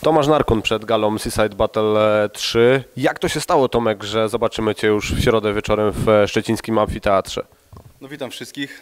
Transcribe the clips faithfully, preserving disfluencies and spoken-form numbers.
Tomasz Narkun przed galą Seaside Battle trzy. Jak to się stało, Tomek, że zobaczymy Cię już w środę wieczorem w szczecińskim amfiteatrze? No witam wszystkich.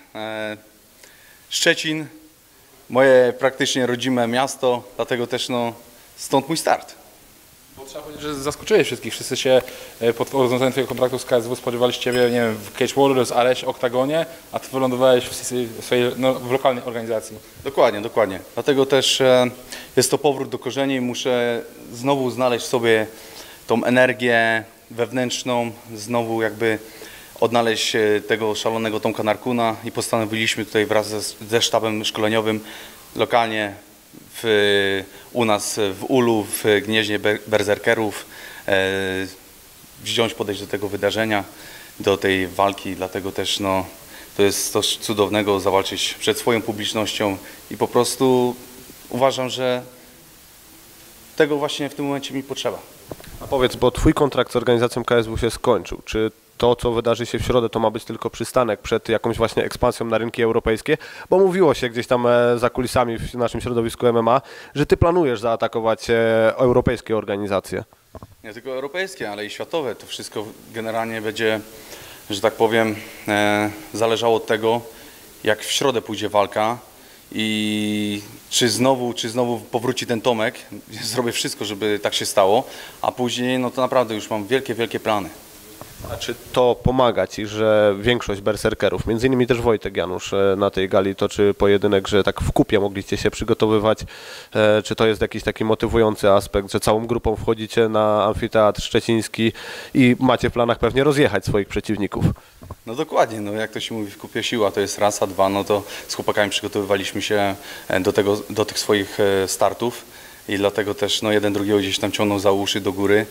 Szczecin, moje praktycznie rodzime miasto, dlatego też no, stąd mój start. Bo trzeba powiedzieć, że zaskoczyłeś wszystkich. Wszyscy się pod rozwiązaniem Twojego kontraktu z K S W spodziewali się Ciebie, nie wiem, w Cage Warriors, Areś, Oktagonie, a Ty wylądowałeś w, swojej, no, w lokalnej organizacji. Dokładnie, dokładnie. Dlatego też e, jest to powrót do korzeni. Muszę znowu znaleźć sobie tą energię wewnętrzną, znowu jakby odnaleźć tego szalonego Tomka Narkuna i postanowiliśmy tutaj wraz ze, ze sztabem szkoleniowym lokalnie w, u nas w Ulu, w Gnieźnie Berserkerów e, wziąć, podejść do tego wydarzenia, do tej walki, dlatego też no, to jest coś cudownego zawalczyć przed swoją publicznością i po prostu uważam, że tego właśnie w tym momencie mi potrzeba. A powiedz, bo Twój kontrakt z organizacją K S W się skończył. Czy to, co wydarzy się w środę, to ma być tylko przystanek przed jakąś właśnie ekspansją na rynki europejskie? Bo mówiło się gdzieś tam za kulisami w naszym środowisku M M A, że Ty planujesz zaatakować europejskie organizacje. Nie tylko europejskie, ale i światowe. To wszystko generalnie będzie, że tak powiem, e, zależało od tego, jak w środę pójdzie walka i czy znowu, czy znowu powróci ten Tomek. Zrobię wszystko, żeby tak się stało, a później no to naprawdę już mam wielkie, wielkie plany. A czy to pomaga Ci, że większość berserkerów, między innymi też Wojtek Janusz na tej gali toczy pojedynek, że tak w kupie mogliście się przygotowywać? Czy to jest jakiś taki motywujący aspekt, że całą grupą wchodzicie na amfiteatr szczeciński i macie w planach pewnie rozjechać swoich przeciwników? No dokładnie, no jak to się mówi, w kupie siła, to jest raz, a dwa, no to z chłopakami przygotowywaliśmy się do, tego, do tych swoich startów i dlatego też no jeden drugiego gdzieś tam ciągnął za uszy do góry.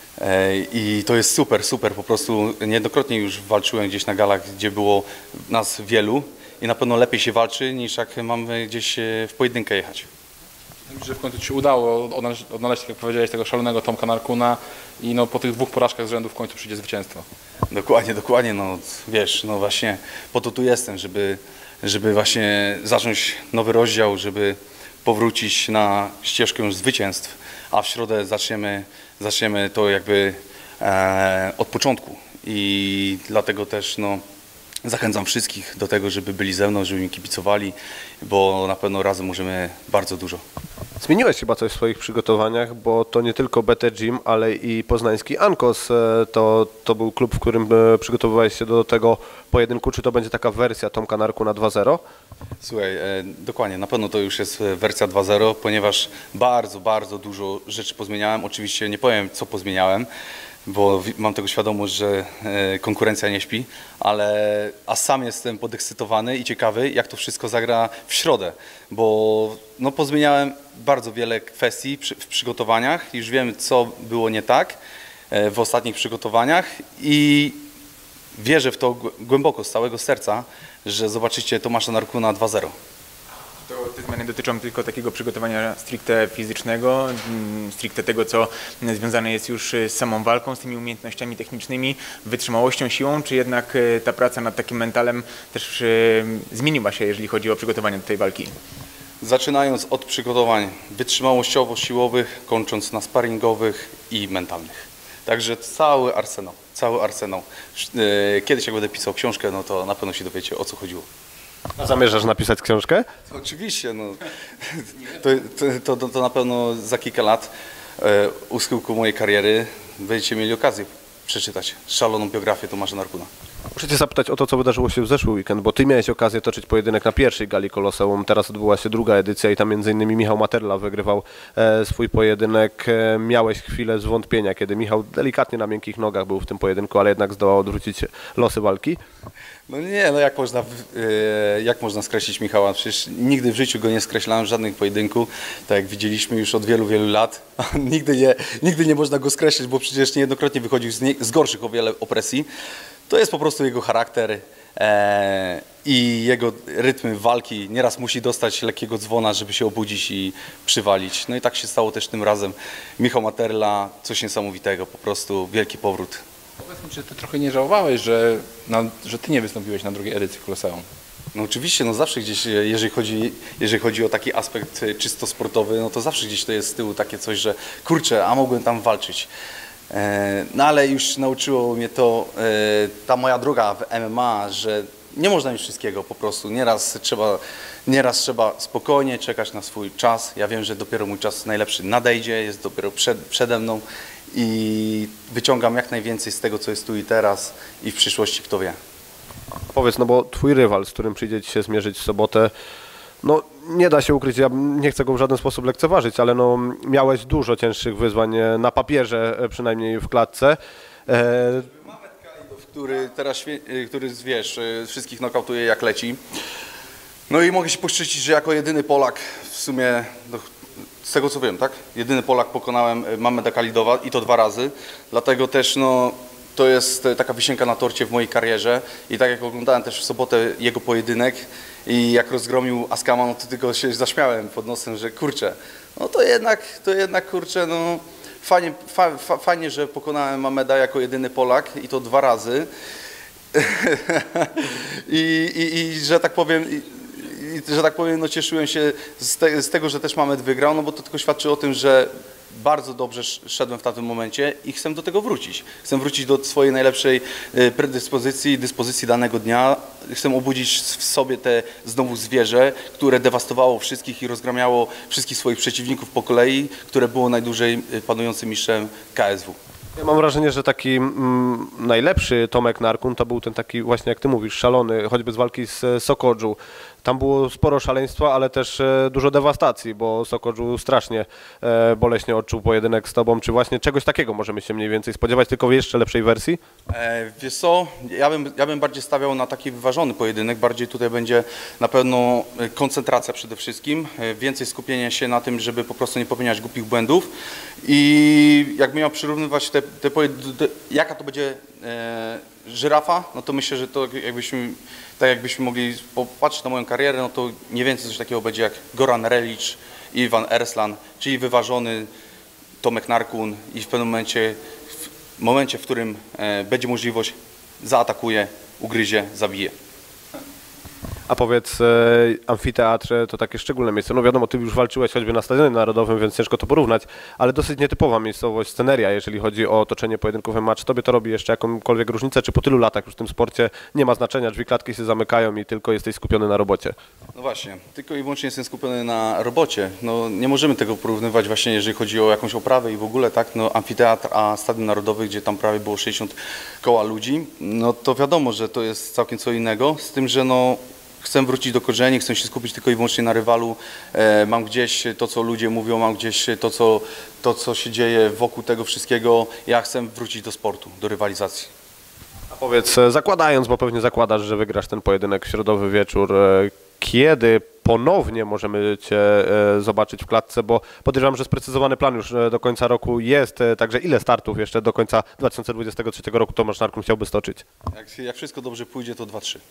I to jest super, super, po prostu niejednokrotnie już walczyłem gdzieś na galach, gdzie było nas wielu i na pewno lepiej się walczy, niż jak mamy gdzieś w pojedynkę jechać. Myślę, że w końcu Ci się udało odnaleźć, odnaleźć, jak powiedziałeś, tego szalonego Tomka Narkuna i no, po tych dwóch porażkach z rzędu w końcu przyjdzie zwycięstwo. Dokładnie, dokładnie, no wiesz, no właśnie po to tu jestem, żeby, żeby właśnie zacząć nowy rozdział, żeby powrócić na ścieżkę już zwycięstw, a w środę zaczniemy, zaczniemy to jakby e, od początku i dlatego też no, zachęcam wszystkich do tego, żeby byli ze mną, żeby mi kibicowali, bo na pewno razem możemy bardzo dużo. Zmieniłeś chyba coś w swoich przygotowaniach, bo to nie tylko B T Gym, ale i poznański Ankos. To, to był klub, w którym przygotowywałeś się do tego pojedynku. Czy to będzie taka wersja Tomka Narkuna dwa zero? Słuchaj, e, dokładnie, na pewno to już jest wersja dwa zero, ponieważ bardzo, bardzo dużo rzeczy pozmieniałem. Oczywiście nie powiem, co pozmieniałem, bo mam tego świadomość, że e, konkurencja nie śpi, ale a sam jestem podekscytowany i ciekawy, jak to wszystko zagra w środę, bo no, pozmieniałem bardzo wiele kwestii przy, w przygotowaniach, już wiem, co było nie tak e, w ostatnich przygotowaniach i wierzę w to głęboko, z całego serca, że zobaczycie Tomasza Narkuna dwa zero. To te zmiany dotyczą tylko takiego przygotowania stricte fizycznego, stricte tego, co związane jest już z samą walką, z tymi umiejętnościami technicznymi, wytrzymałością, siłą, czy jednak ta praca nad takim mentalem też zmieniła się, jeżeli chodzi o przygotowanie do tej walki? Zaczynając od przygotowań wytrzymałościowo-siłowych, kończąc na sparingowych i mentalnych. Także cały arsenał, cały arsenał. Kiedyś jak będę pisał książkę, no to na pewno się dowiecie, o co chodziło. A zamierzasz napisać książkę? Oczywiście, no. to, to, to, to na pewno za kilka lat e, u schyłku mojej kariery będziecie mieli okazję przeczytać szaloną biografię Tomasza Narkuna. Muszę Cię zapytać o to, co wydarzyło się w zeszły weekend, bo Ty miałeś okazję toczyć pojedynek na pierwszej gali Koloseum, teraz odbyła się druga edycja i tam między innymi Michał Materla wygrywał e, swój pojedynek. E, miałeś chwilę zwątpienia, kiedy Michał delikatnie na miękkich nogach był w tym pojedynku, ale jednak zdołał odwrócić losy walki? No nie, no jak można, e, jak można skreślić Michała? Przecież nigdy w życiu go nie skreślałem w żadnym pojedynku, tak jak widzieliśmy już od wielu, wielu lat. nigdy, nie, nigdy nie można go skreślić, bo przecież niejednokrotnie wychodził z, nie, z gorszych o wiele opresji. To jest po prostu jego charakter e, i jego rytmy walki. Nieraz musi dostać lekkiego dzwona, żeby się obudzić i przywalić. No i tak się stało też tym razem. Michał Materla, coś niesamowitego, po prostu wielki powrót. Powiedz mi, czy Ty trochę nie żałowałeś, że, na, że Ty nie wystąpiłeś na drugiej edycji Koloseum? No oczywiście, no zawsze gdzieś, jeżeli chodzi, jeżeli chodzi o taki aspekt czysto sportowy, no to zawsze gdzieś to jest z tyłu takie coś, że kurczę, a mogłem tam walczyć. No ale już nauczyło mnie to, ta moja droga w M M A, że nie można mieć wszystkiego po prostu. Nieraz trzeba, nieraz trzeba spokojnie czekać na swój czas. Ja wiem, że dopiero mój czas najlepszy nadejdzie, jest dopiero przed, przede mną i wyciągam jak najwięcej z tego, co jest tu i teraz i w przyszłości, kto wie. Powiedz, no bo twój rywal, z którym przyjdzie ci się zmierzyć w sobotę, no nie da się ukryć, ja nie chcę go w żaden sposób lekceważyć, ale no miałeś dużo cięższych wyzwań na papierze, przynajmniej w klatce. E... Który teraz, który wiesz, wszystkich nokautuje jak leci. No i mogę się poszczycić, że jako jedyny Polak w sumie, no, z tego co wiem, tak? Jedyny Polak pokonałem Mameda Khalidowa i to dwa razy, dlatego też no to jest taka wisienka na torcie w mojej karierze i tak jak oglądałem też w sobotę jego pojedynek i jak rozgromił Askama, no to tylko się zaśmiałem pod nosem, że kurczę, no to jednak, to jednak kurczę, no fajnie, fa, fa, fajnie, że pokonałem Mameda jako jedyny Polak i to dwa razy I, i, i że tak powiem, i, i, że tak powiem, no cieszyłem się z, te, z tego, że też Mamed wygrał, no bo to tylko świadczy o tym, że bardzo dobrze szedłem w tamtym momencie i chcę do tego wrócić. Chcę wrócić do swojej najlepszej predyspozycji, dyspozycji danego dnia. Chcę obudzić w sobie te znowu zwierzę, które dewastowało wszystkich i rozgramiało wszystkich swoich przeciwników po kolei, które było najdłużej panującym mistrzem K S W. Ja mam wrażenie, że taki mm, najlepszy Tomek Narkun to był ten taki właśnie, jak ty mówisz, szalony, choćby z walki z Sokoczu. Tam było sporo szaleństwa, ale też e, dużo dewastacji, bo Sokoczu strasznie e, boleśnie odczuł pojedynek z tobą. Czy właśnie czegoś takiego możemy się mniej więcej spodziewać, tylko w jeszcze lepszej wersji? E, wiesz co, ja bym, ja bym bardziej stawiał na taki wyważony pojedynek, bardziej tutaj będzie na pewno koncentracja przede wszystkim, e, więcej skupienia się na tym, żeby po prostu nie popełniać głupich błędów i jakbym miał przyrównywać te, te, te jaka to będzie e, żyrafa, no to myślę, że to jakbyśmy, tak jakbyśmy mogli popatrzeć na moją karierę, no to mniej więcej coś takiego będzie jak Goran Relic i Ivan Erslan, czyli wyważony Tomek Narkun i w pewnym momencie, w momencie, w którym e, będzie możliwość, zaatakuje, ugryzie, zabije. A powiedz, e, amfiteatr to takie szczególne miejsce. No wiadomo, ty już walczyłeś choćby na Stadionie Narodowym, więc ciężko to porównać, ale dosyć nietypowa miejscowość, sceneria, jeżeli chodzi o otoczenie pojedynków M M A. Czy tobie to robi jeszcze jakąkolwiek różnicę, czy po tylu latach już w tym sporcie nie ma znaczenia, drzwi klatki się zamykają i tylko jesteś skupiony na robocie? No właśnie, tylko i wyłącznie jestem skupiony na robocie. No nie możemy tego porównywać właśnie, jeżeli chodzi o jakąś oprawę i w ogóle, tak, no amfiteatr, a Stadion Narodowy, gdzie tam prawie było sześćdziesiąt koła ludzi, no to wiadomo, że to jest całkiem co innego, z tym, że no chcę wrócić do korzeni, chcę się skupić tylko i wyłącznie na rywalu. E, mam gdzieś to, co ludzie mówią, mam gdzieś to co, to, co się dzieje wokół tego wszystkiego. Ja chcę wrócić do sportu, do rywalizacji. A powiedz, zakładając, bo pewnie zakładasz, że wygrasz ten pojedynek w środowy wieczór, kiedy ponownie możemy cię zobaczyć w klatce, bo podejrzewam, że sprecyzowany plan już do końca roku jest, także ile startów jeszcze do końca dwa tysiące dwudziestego trzeciego roku Tomasz Narkun chciałby stoczyć? Jak, jak wszystko dobrze pójdzie, to dwa trzy.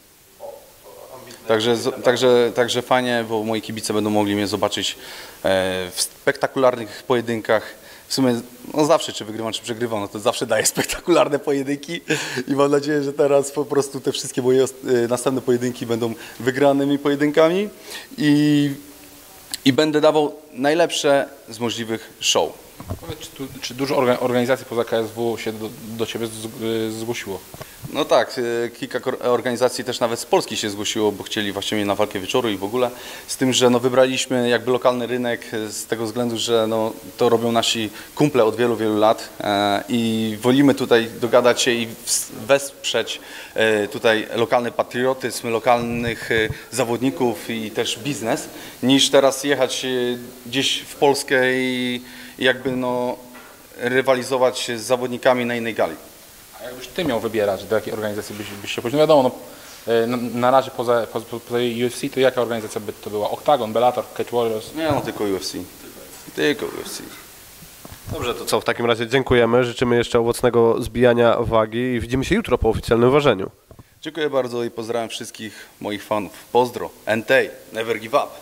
Także, także, także fajnie, bo moi kibice będą mogli mnie zobaczyć w spektakularnych pojedynkach. W sumie no zawsze, czy wygrywam, czy przegrywam, no to zawsze daję spektakularne pojedynki i mam nadzieję, że teraz po prostu te wszystkie moje następne pojedynki będą wygranymi pojedynkami i, i będę dawał najlepsze z możliwych show. Powiedz, czy, tu, czy dużo organizacji poza K S W się do, do Ciebie zgłosiło? No tak, kilka organizacji też nawet z Polski się zgłosiło, bo chcieli właśnie mnie na walkę wieczoru i w ogóle. Z tym, że no wybraliśmy jakby lokalny rynek z tego względu, że no to robią nasi kumple od wielu, wielu lat e, i wolimy tutaj dogadać się i wesprzeć e, tutaj lokalny patriotyzm, lokalnych e, zawodników i też biznes, niż teraz jechać e, gdzieś w Polskę i jakby no rywalizować z zawodnikami na innej gali. A jakbyś ty miał wybierać, do jakiej organizacji byś, byś się później, no wiadomo, no, na, na razie poza, poza, poza U F C, to jaka organizacja by to była? Octagon, Bellator, Cage Warriors? Nie, no tylko U F C. Tylko U F C. Dobrze, to co, w takim razie dziękujemy, życzymy jeszcze owocnego zbijania wagi i widzimy się jutro po oficjalnym ważeniu. Dziękuję bardzo i pozdrawiam wszystkich moich fanów. Pozdro, N T, never give up.